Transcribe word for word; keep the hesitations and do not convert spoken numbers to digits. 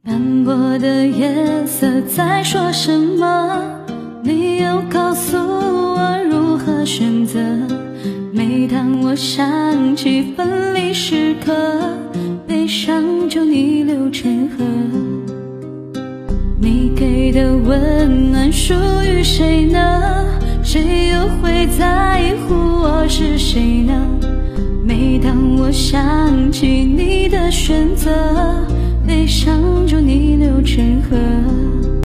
斑驳的夜色在说什么？你又告诉我如何选择。每当我想起分离时刻，悲伤就逆流成河。你给的温暖属于谁呢？谁又会在乎我是谁呢？每当我想起你的选择，悲伤就逆流成河。